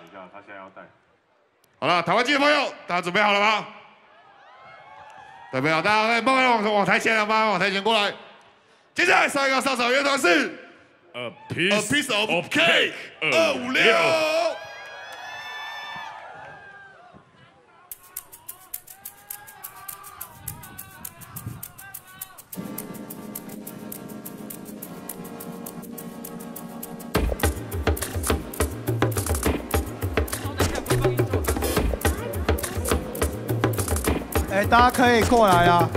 一下，他现在要带。 好了，台湾机的朋友，大家准备好了吗？准备好，大家慢慢往台前，慢慢往台前过来。接下来上一个上场乐团是 A piece of cake 256。 大家可以过来啊！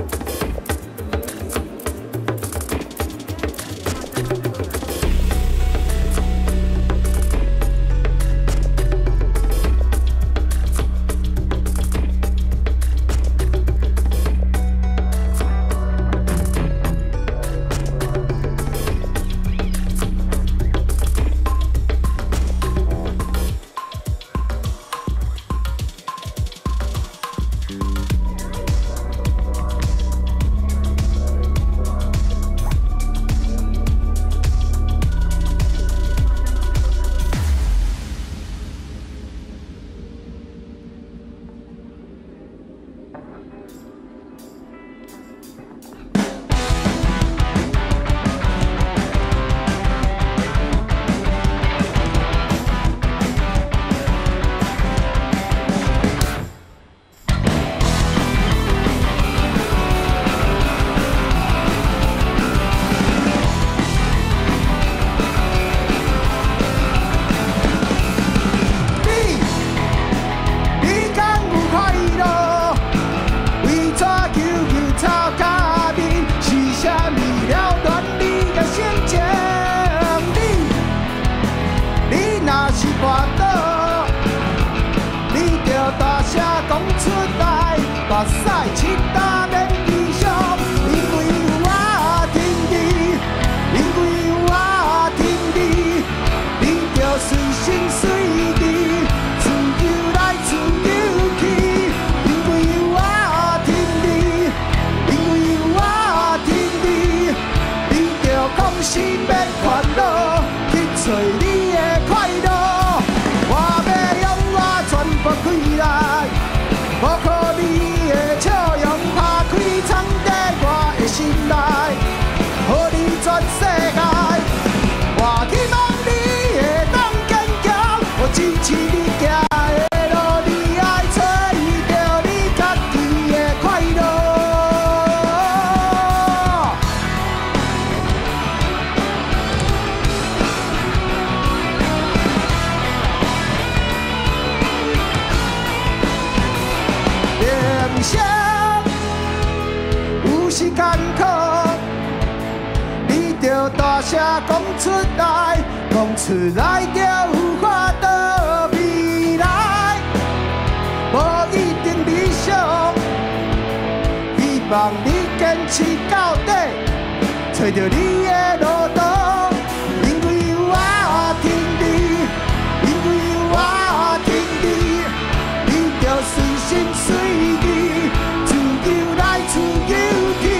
目屎拭干免衣裳，因为有我疼你，因为有我疼你，你着随心随意，自由来自由去。因为有我疼你，因为有我疼你，你着放心免烦恼，去找你的快乐。我要用我全部开来，无可你。 笑容拍开藏在我的心内，予你全世界。我希望你会当坚强，我支持你行的路，你爱找着你家己的快乐。人生。 是艰苦，你着大声讲出来，讲出来就有法度未来。无一定理想，希望你坚持到底，找着你的路途。因为有我疼你，因为有我疼你，你着随心随意，自由来自由。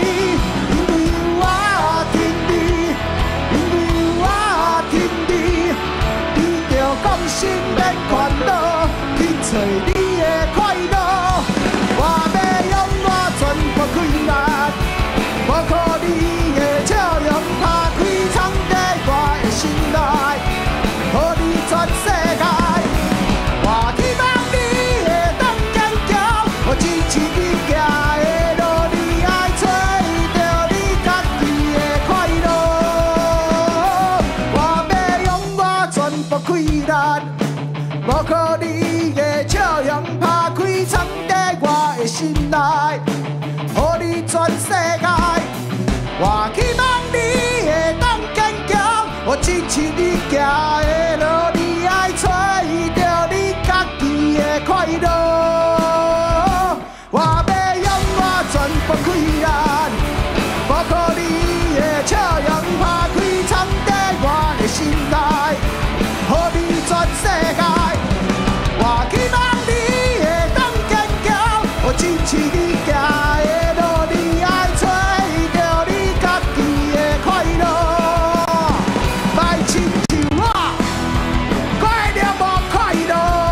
心免烦恼，去找你的快乐。我要用我全部开力，无可你的笑容拍开藏在我的心内，予你全世界。我希望你会当坚强，我支持你行的路，你爱找着你家己的快乐。我要用我全部开力。 无可你的笑容拍开藏在我的心内，予你全世界。我希望你会当坚强，我支持你行的路，你爱找着你家己的快乐。我要用我全部开力，无可你的笑容拍开藏在我的心内，予你全世界。 我希望你会当坚强，我支持你行的路，你爱找着你家己的快乐。莫亲像我，过了无快乐。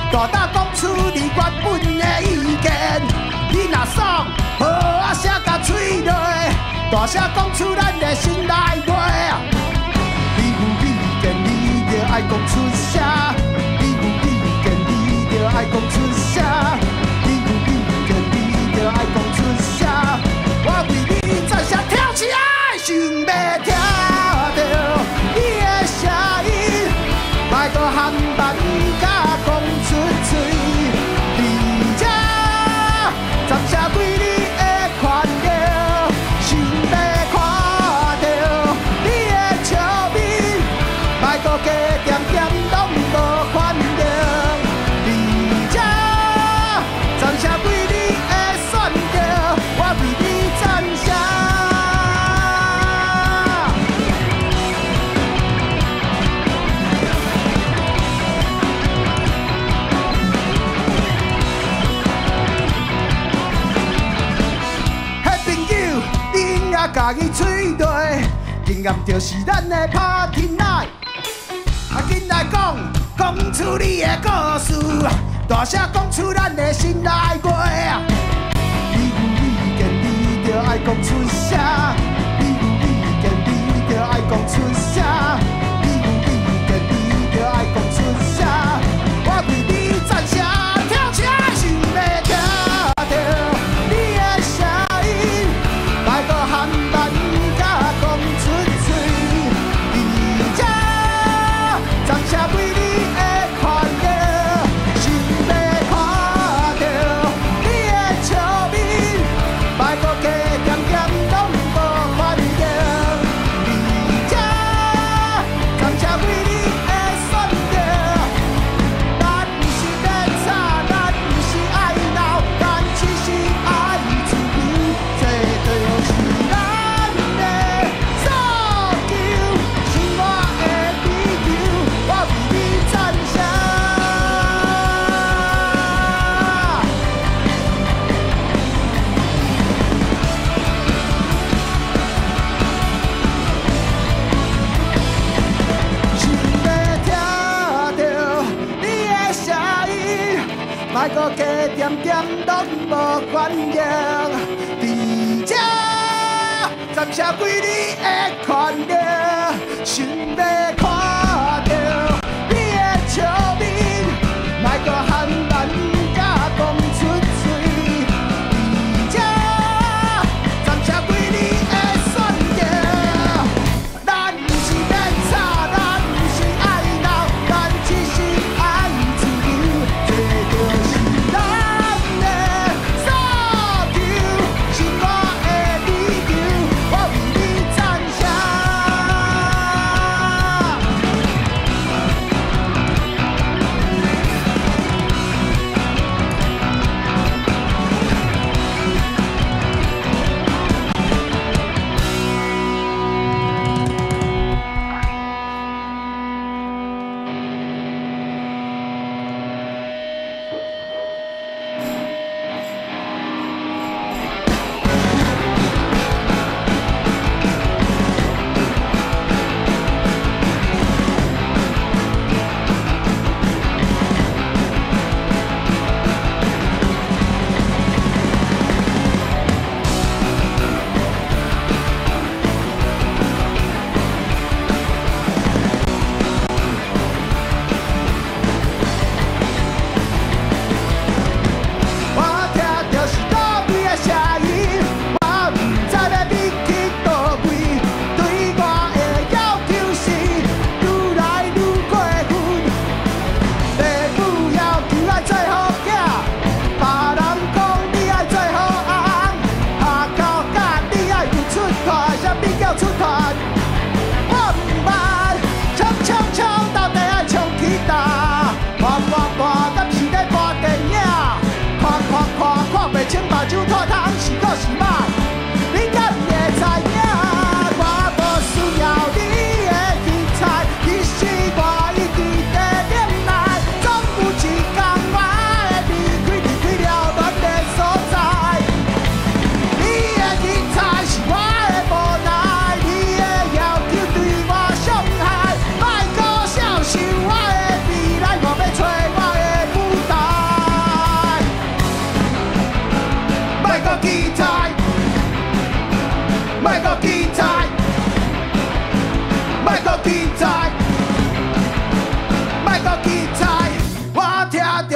大胆讲出你原本的意见。你若爽，好啊，写甲嘴落，大声讲出咱的心内话。你有意见，你着爱讲出声；你有意见，你着爱讲出声；你有意见，你着爱讲出声。我为你赞声跳起来，想要听到你的声音，莫搁含慢甲讲出嘴。你这暂时为你的权利，想要看到你的笑面，莫搁加点点拢无反应。你这暂时为你的选择，我为你赞声。家己嘴对，经验就是咱的 Party Night。紧来讲，讲出你的故事，大声讲出咱的心内话。你有意见，你着爱讲出声；你有意见，你着爱讲出声；你有意见，你着爱讲出声。我为你赞声跳起来，想要听到你的声音，莫搁含慢甲讲出嘴。你这暂时为你的权利，想要看到你的笑面，莫搁加点点拢无反应。你这暂时为你的选择，咱不是要吵，咱不是爱闹，咱只是爱自由，这就是咱的诉求，是我的理由，我为你赞声。想要听到你的声音，莫搁加点点拢无反应。伫这暂时归你的权利，想要看到你的笑面，莫搁含慢甲讲出嘴。伫这暂时归你的选择，咱不是要吵，咱不是爱闹，咱只是爱自由，这就是咱的诉求，是我的理由，我为你赞声。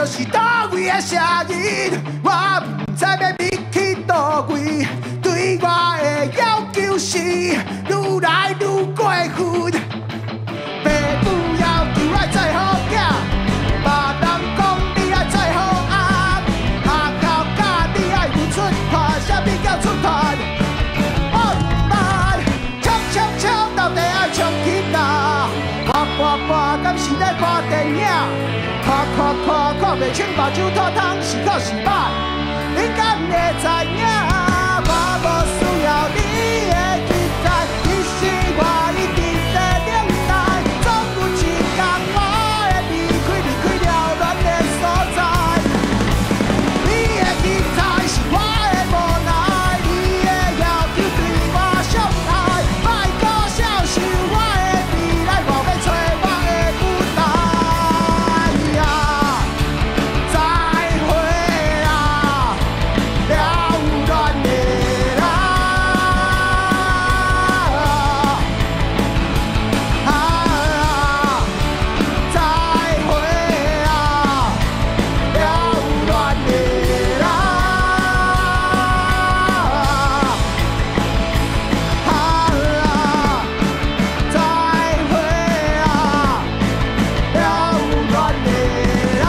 就是倒位的声音，我不知要秘去倒位。对我的要求是愈来愈过分。爸母要求我做好囝，别人讲你爱做好阿，下到甲你爱有出汗，啥物叫出汗？我唔捌，抢到底爱抢囡仔，看，敢是咧看电影？看袂清目睭拖汤是好是歹？你敢会知影？我无需要你的期待，你是我一定的等待。总有一天我会离开了恋的所在。你的期待是我的无奈，你的要求对我伤害。莫搁小想我的未来，我要找我的舞台啊！再会啊，了乱的人。再会啊，了乱的人。再会啊，了乱的人。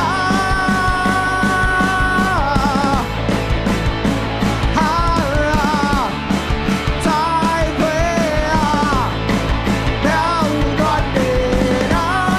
再会啊，了乱的人。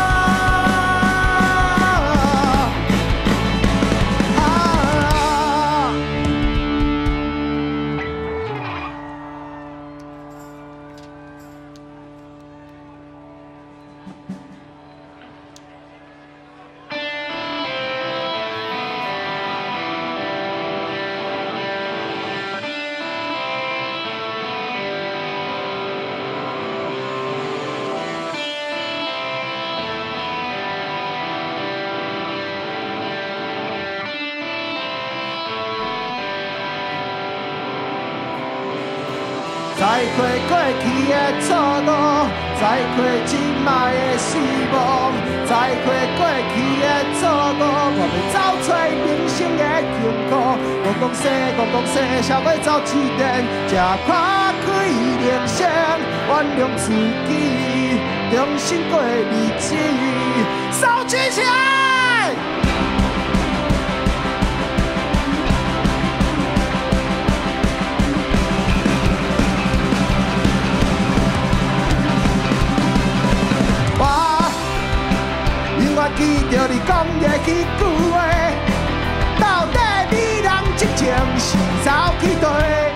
再会过去的错误，再会今摆的失望，再会过去的错误，我要走出人生的痛苦。我讲说，才要走一年，才看开人生，原谅自己，重新过日子，手举起来！我记着你讲的迄句话，到底你人这情是走去佗？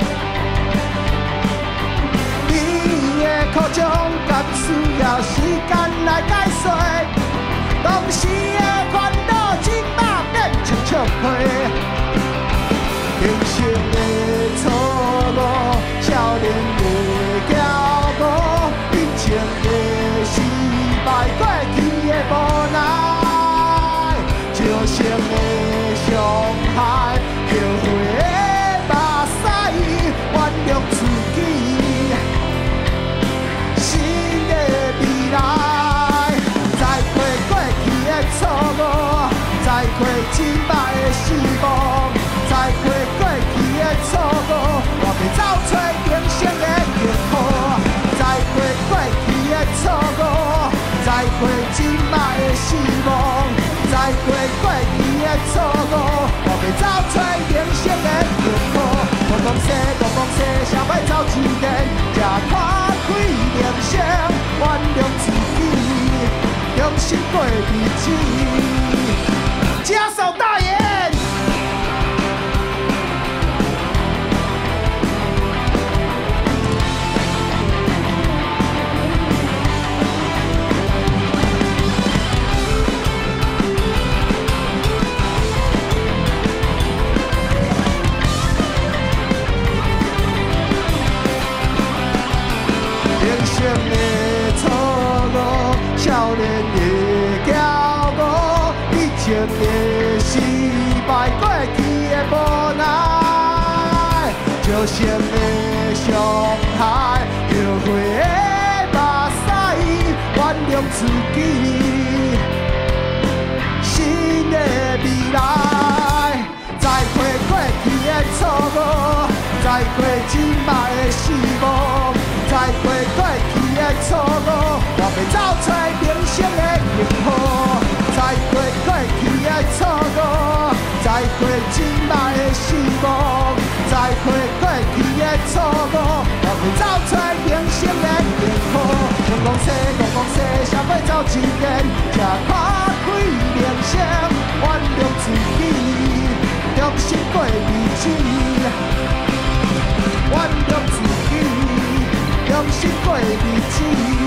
你的苦衷敢需要时间来解说？当时的烦恼，今仔变成笑话。人生的错误，少年的骄傲，以前的失败，过去的无奈。人生的伤害，后悔的目屎，原谅自己，新的未来。再会过去的错误，再会今摆的失望，再会过去的错误，我要走出人生的痛苦。再会过去的错误，再会今摆的失望。再会过去的错误，我要走出人生的痛苦。我讲说，想要走一年，才看开人生，原谅自己，重新过日子。加手大爷。人生的错误，少年的骄傲，以前的失败，过去的无奈，造成的伤害，后悔的目屎，原谅自己，新的未来。 来，再会过去的错误，再会今摆的失误，再会过去的错误，我要走出人生的幸福。再会过去的错误，再会今摆的失误，再会过去的错误，我要走出人生的幸福。讲西，谁要走一遍，才打开人生，原谅自己，重新过日子。原谅自己，重新过日子。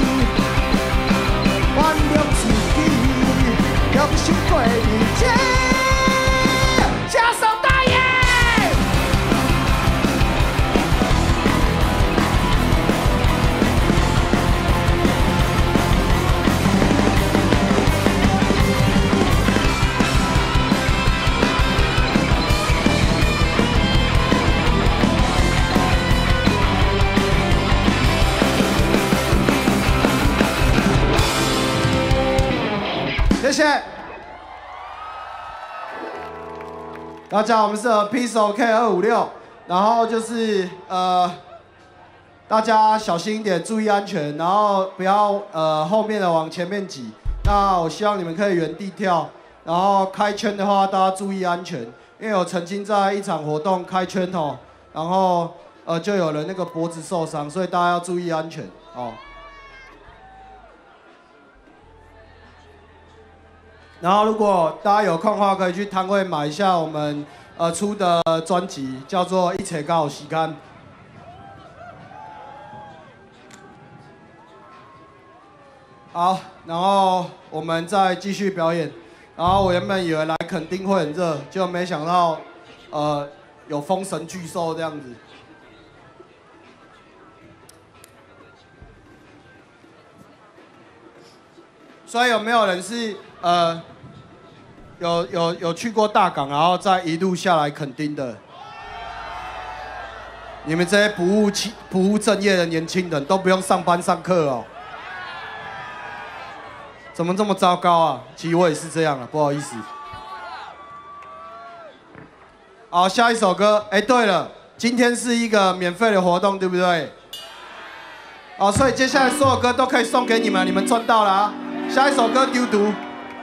原谅自己。用心过日子，加手大爷。谢谢大家，我们是 Peace K256，然后就是大家小心一点，注意安全，然后不要后面的往前面挤。那我希望你们可以原地跳，然后开圈的话，大家注意安全，因为我曾经在一场活动开圈哦，然后就有人那个脖子受伤，所以大家要注意安全哦。然后，如果大家有空的话，可以去摊位买一下我们出的专辑，叫做《一切刚好时间》。好，然后我们再继续表演。然后我原本以为来垦丁会很热，结果没想到有风神巨兽这样子。所以有没有人是有去过大港，然后再一路下来垦丁的？你们这些不务正业的年轻人都不用上班上课哦？怎么这么糟糕啊？其实我也是这样啊，不好意思。好，下一首歌。哎，对了，今天是一个免费的活动，对不对？好，所以接下来所有歌都可以送给你们，你们赚到了啊！下一首歌丢毒。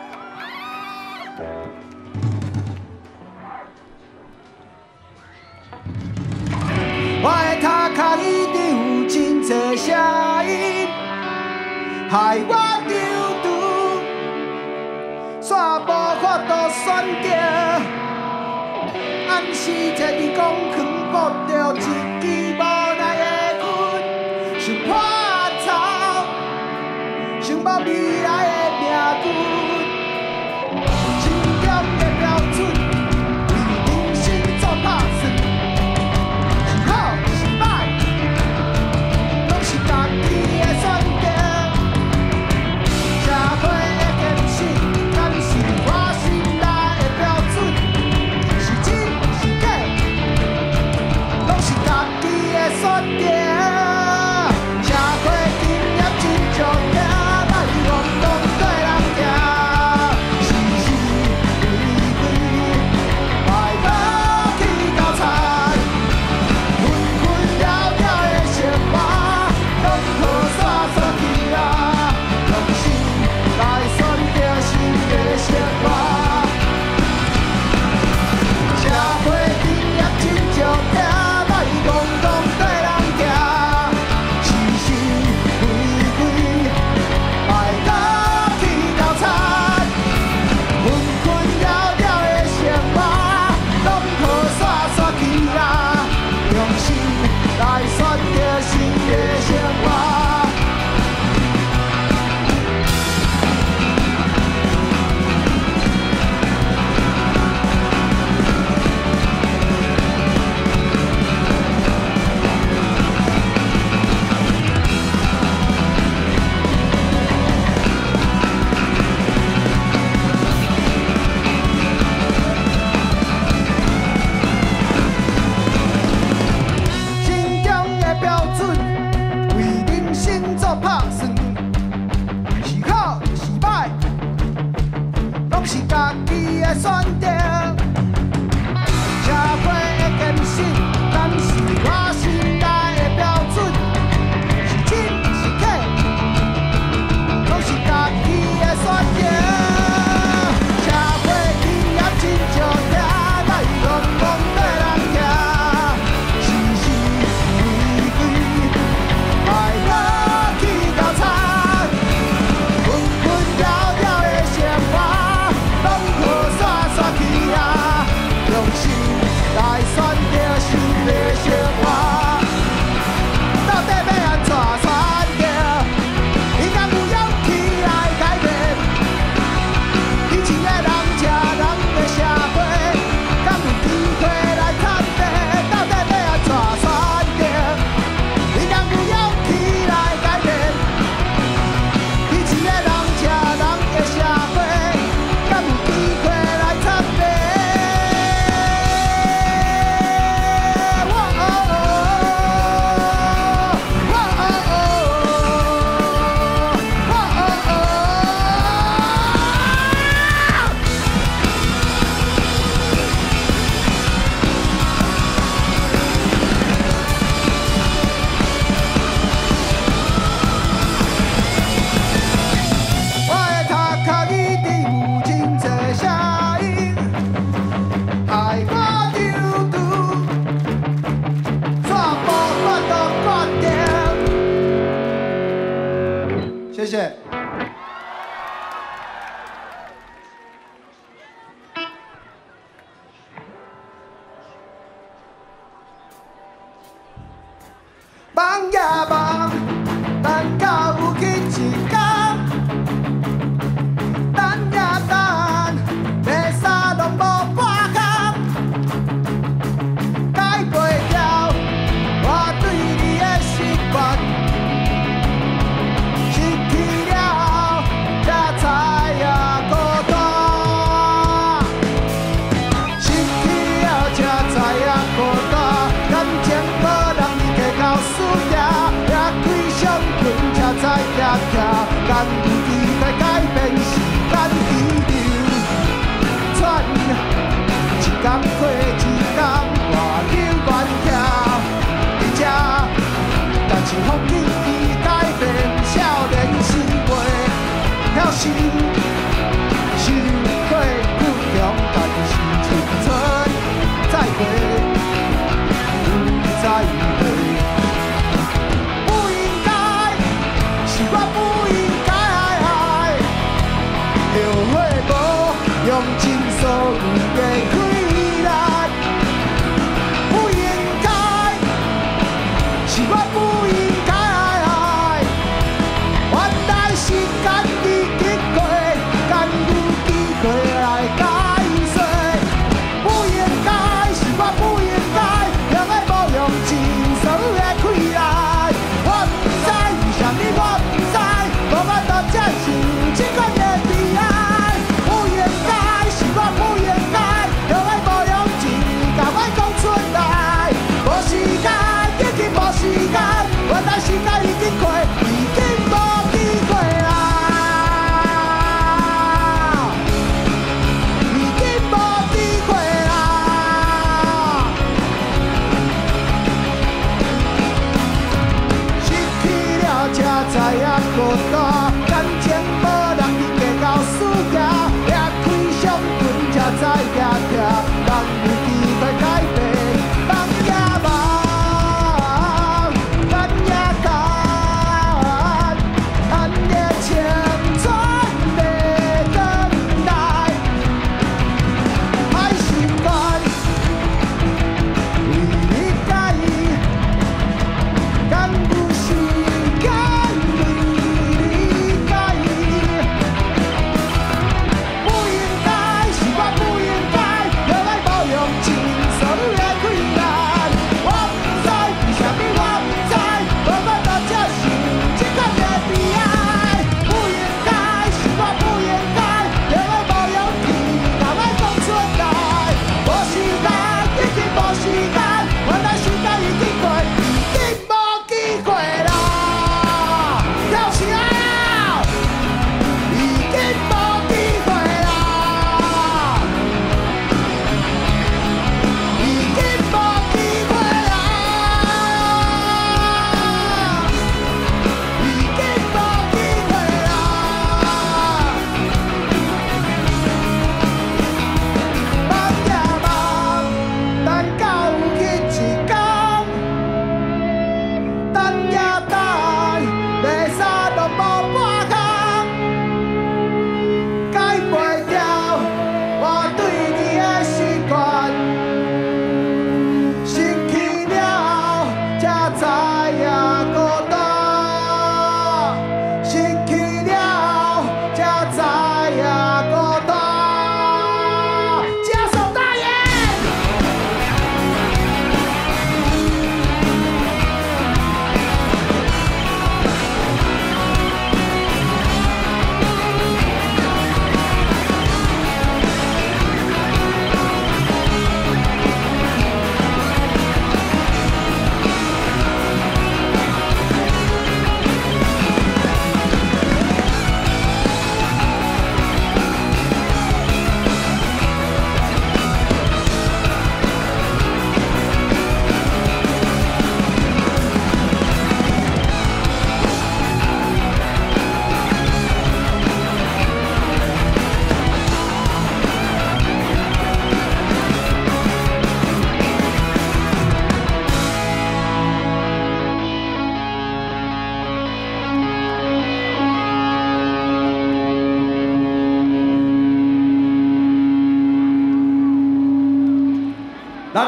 我的头壳一定有真多声音，害我丢毒，煞无法度选择，暗时坐伫公园顾着一支无奈的阮，想破草，想无未来的命运。 谢。梦呀梦，等到有去一天，等呀等，要啥拢无半工，改袂了我对你的习惯，失去了才知影孤单，失去了才知影孤单，感情无人计较输赢，也开上船才知行行，但有时代改变时间气流转，一天过一天，我流原徛伫这，但是风景已改变，少年时袂晓心，受过苦痛，但是青春再会，不再会。不应该，是我不应该，后悔无用尽所有的快乐。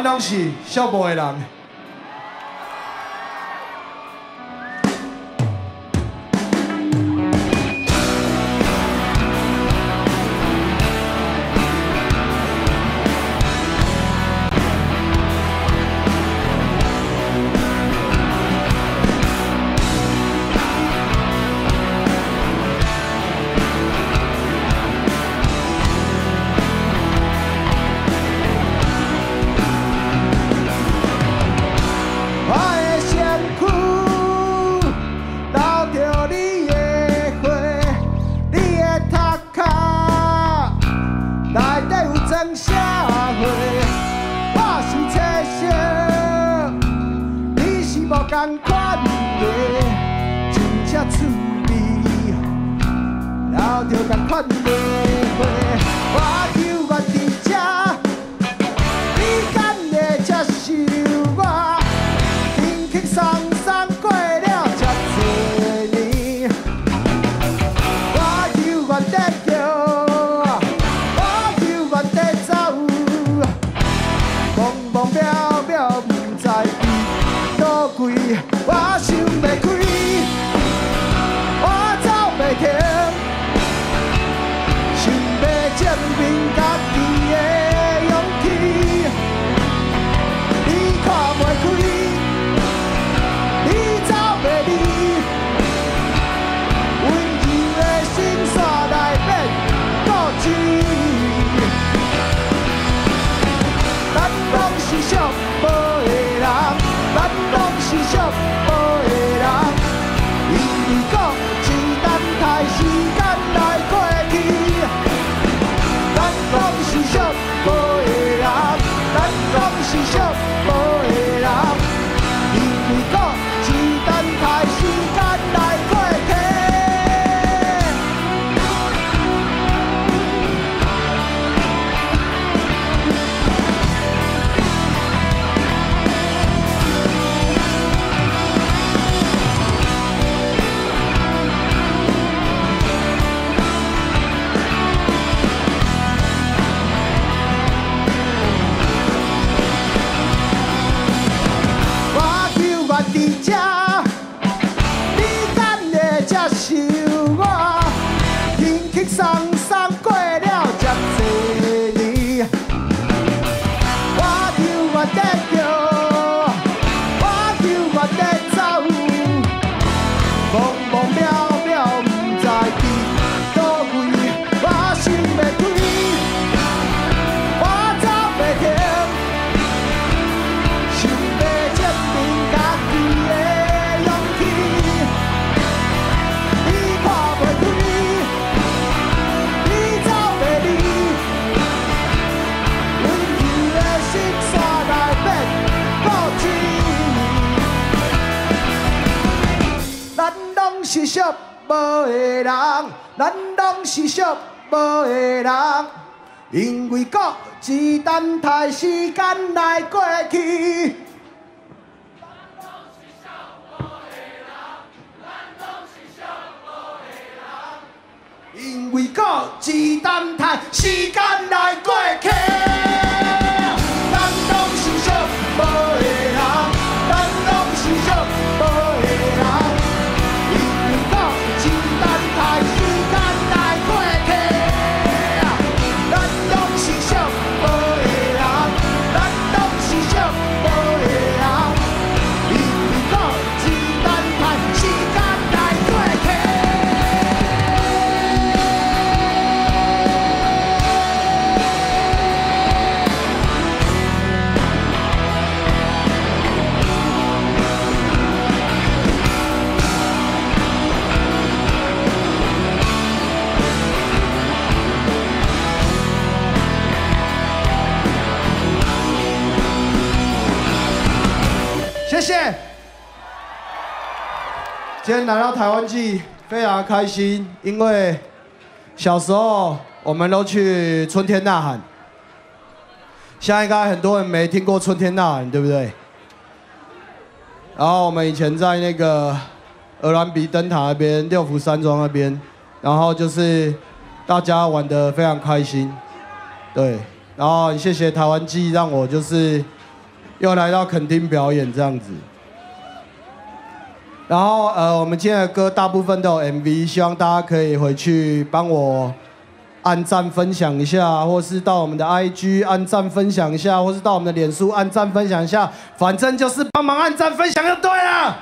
咱拢是寂寞的人。同款的，真正趣味，留着同款的花。我求我伫这，你敢会接受我？轻轻松松过了这多年，我求我得叫，我求我得走，茫茫渺渺不知伫倒位。我想袂开，我走袂停，想要证明家己的勇气。你看袂开，你走袂离，温柔的心煞来变固执。咱拢是寂寞的人，咱拢是寂寞。是寂寞的人，咱拢是寂寞的人，因为各自等待时间来过去。因为各自等待时间来过去。咱拢是寂寞的人，咱拢是寂寞的人。谢谢。今天来到台湾季，非常开心，因为小时候我们都去春天呐喊，现在应该很多人没听过春天呐喊，对不对？然后我们以前在那个鹅銮鼻灯塔那边、六福山庄那边，然后就是大家玩得非常开心，对。然后谢谢台湾季，让我就是又来到垦丁表演这样子。然后我们今天的歌大部分都有 MV， 希望大家可以回去帮我按赞分享一下，或是到我们的 IG 按赞分享一下，或是到我们的脸书按赞分享一下，反正就是帮忙按赞分享就对了。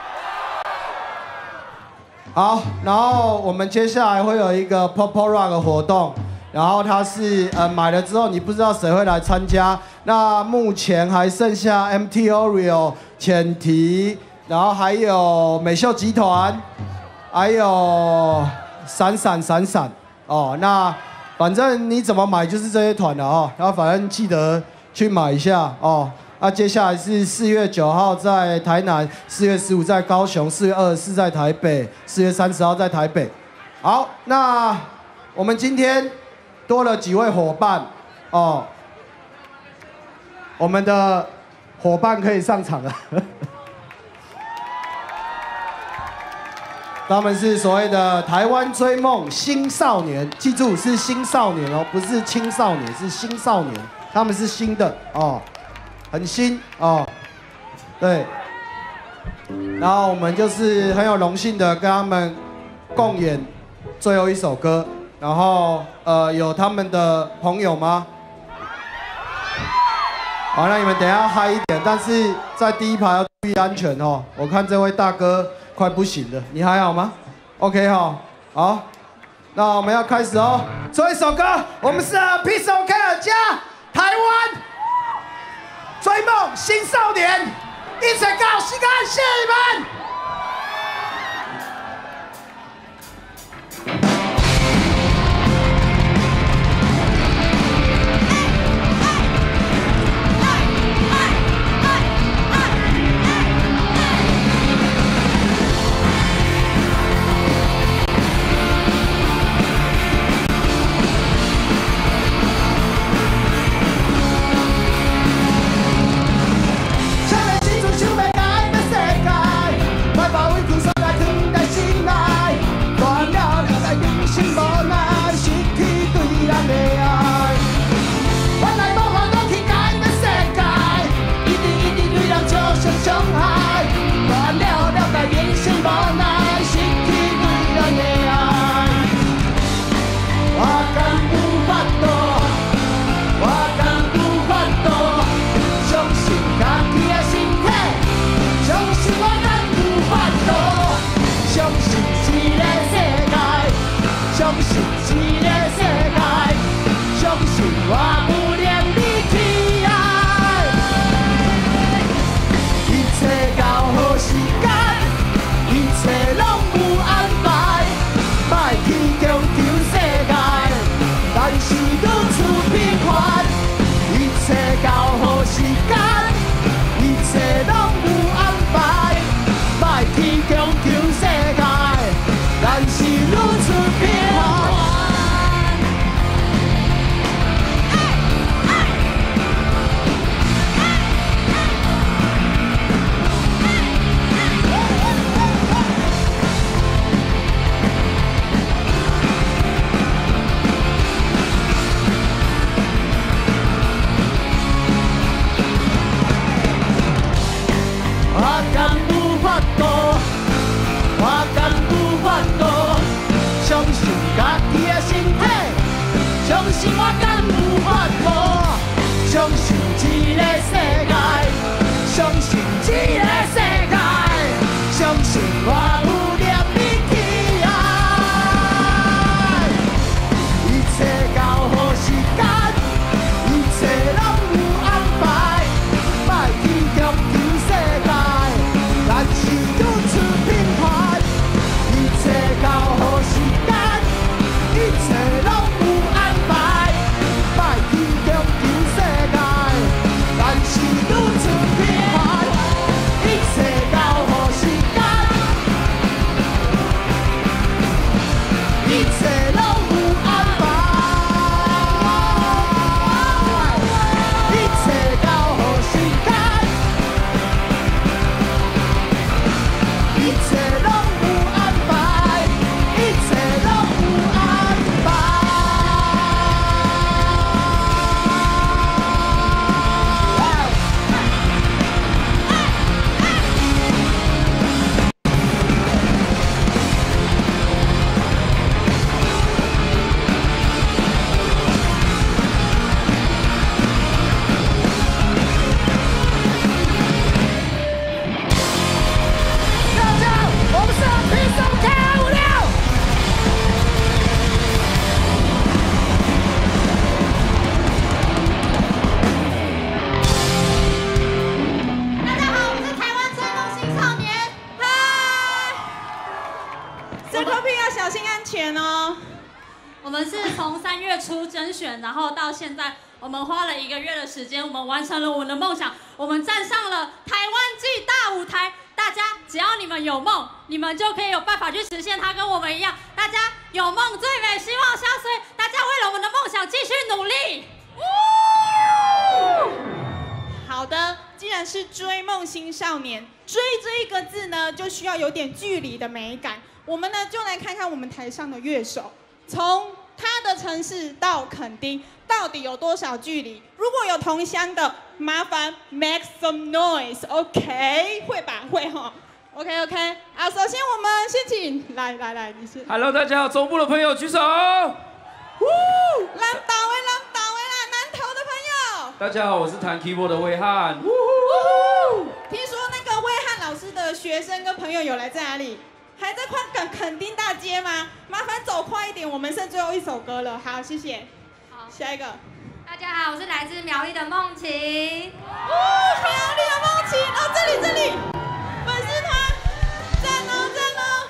好，然后我们接下来会有一个 Pop Rock 的活动，然后它是买了之后你不知道谁会来参加，那目前还剩下 MT Oreo、浅提，然后还有美秀集团，还有闪闪哦，那反正你怎么买就是这些团的哦，然后反正记得去买一下哦。那接下来是4月9号在台南，4月15在高雄，4月24在台北，4月30号在台北。好，那我们今天多了几位伙伴哦，我们的伙伴可以上场了。他们是所谓的台湾追梦新少年，记住是新少年哦，不是青少年，是新少年，他们是新的哦。很新哦，对，然后我们就是很有荣幸的跟他们共演最后一首歌，然后有他们的朋友吗？好，那你们等一下嗨一点，但是在第一排要注意安全哦。我看这位大哥快不行了，你还好吗 ？OK 哈，好，那我们要开始哦。最后一首歌，我们是 Peace OK 加台湾。追梦新少年，一起到西安，谢谢你们。 点哦。 我们是从3月初甄选，然后到现在，我们花了1个月的时间，我们完成了我们的梦想，我们站上了台湾季大舞台。大家只要你们有梦，你们就可以有办法去实现它，跟我们一样。大家有梦最美，希望相随。大家为了我们的梦想继续努力。 好的，既然是追梦新少年，追这一个字呢，就需要有点距离的美感。我们呢，就来看看我们台上的乐手，从他的城市到垦丁，到底有多少距离？如果有同乡的，麻烦 make some noise，OK？ 会吧？会哈。OK。好，首先我们先请来，你是。 Hello， 大家好，中部的朋友举手。 南岛啦，南投的朋友。 大家好，我是弹 keyboard 的威汉。 听说那个威汉老师的学生跟朋友有来在哪里？还在垦丁大街吗？麻烦走快一点，我们剩最后一首歌了。好，谢谢。好，下一个。 大家好，我是来自苗栗的梦晴。 苗栗的梦晴，这里，粉丝团，赞哦。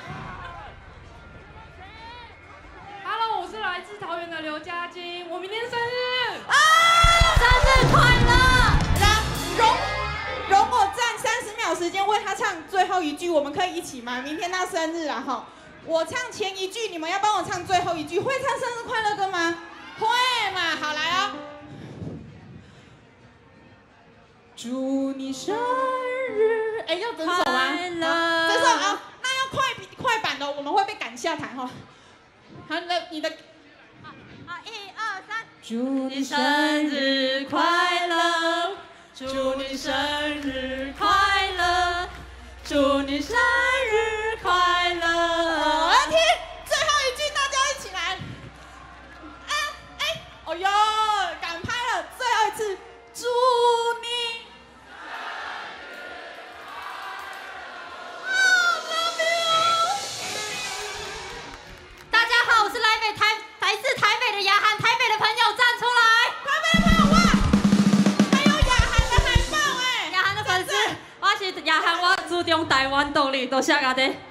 Hello， 我是来自桃园的刘嘉晶，我明天生日。生日快乐！ 容我站30秒时间为他唱最后一句，我们可以一起吗？明天他生日啊哈，我唱前一句，你们要帮我唱最后一句，会唱生日快乐歌吗？会嘛，好来哦。祝你生日，要整首吗？整首啊，那要快板的，我们会被赶下台哈。好，你的。 1、2、3。 祝你生日快乐，祝你生日快乐，祝你生日快乐。 听，最后一句大家一起来。哦哟，赶拍了，最后一次，祝你。 大家好，我是来自台北的雅涵，台北的朋友站出来。 台北的朋友哇，还有雅涵的海报雅涵的粉丝，我是雅涵，我注重台湾动力，多谢大家。来，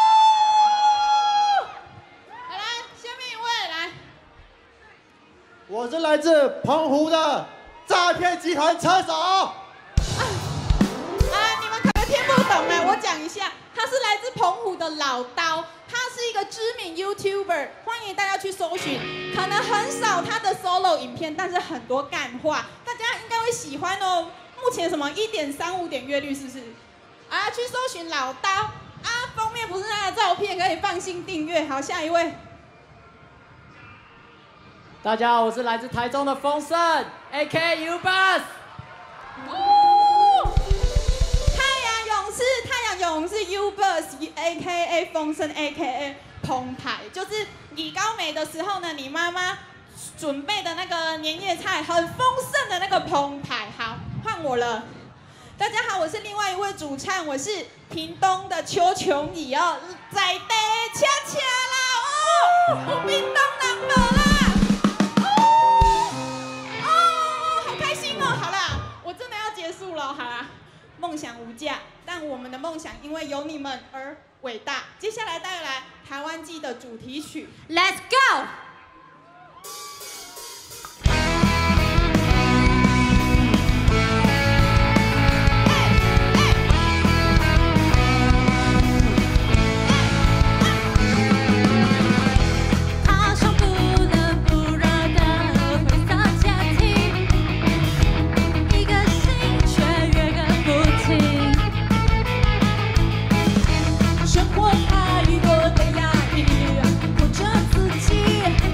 下面一位来。 我是来自澎湖的诈骗集团车手。 你们可能听不懂哎，我讲一下，他是来自澎湖的老刀。他是一个知名 YouTuber， 欢迎大家去搜寻。可能很少他的 solo 影片，但是很多干话，大家应该会喜欢哦。目前什么1.35点阅率是不是？去搜寻老刀封面不是他的照片，可以放心订阅。好，下一位。 大家好，我是来自台中的丰盛 ，AK U-Bus。 太阳勇士 U-Bus AKA 丰盛 AKA 澎湃，就是你高美的时候呢，你妈妈准备的那个年夜菜很丰盛的那个澎湃。好，换我了。大家好，我是另外一位主唱，我是屏东的邱琼怡哦，在地恰恰啦有屏东人无啦。好开心哦！好啦，我真的要结束了，好啦。梦想无价，但我们的梦想因为有你们而伟大。接下来带来台湾季的主题曲 ，Let's go。 生活太多的压力，或者自己。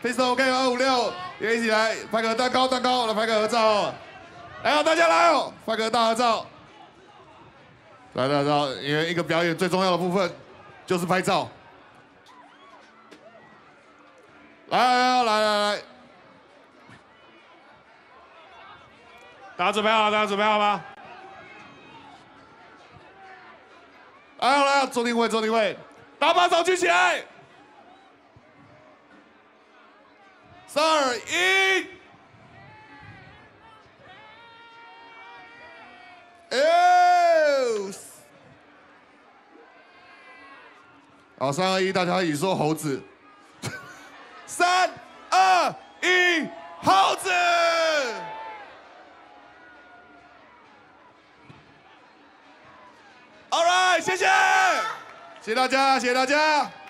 ，pistol OK 256，也一起来拍个蛋糕，来拍个合照哦。来哦，大家来哦，拍个大合照。来，因为一个表演最重要的部分就是拍照。来，大家准备好了吗？来，坐定位，大家把手举起来。3、2、1。好，3、2、1，大家一起说猴子。3、2、1，猴子。All right， 谢谢大家。